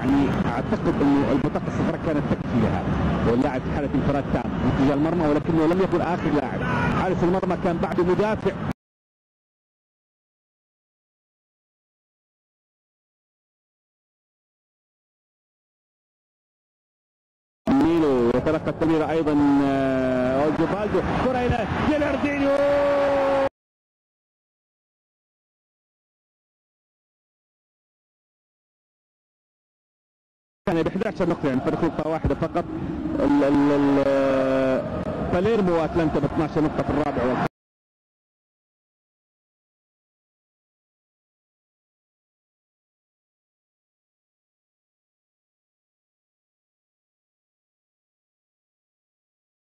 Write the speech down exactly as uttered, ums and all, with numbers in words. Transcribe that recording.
يعني اعتقد انه البطاقه الصفراء كانت تكفي لها، واللاعب في حاله انفراد تام اتجاه المرمى، ولكنه لم يكن اخر لاعب. حارس المرمى كان بعده مدافع ميلو يتلقى التمريره ايضا اوزوفالدو، كره الى جيلاردينيو كان ب احد عشر نقطه، يعني فرق نقطه واحده فقط. باليرمو واتلانتا ب اثنعش نقطه في الرابع والخامس.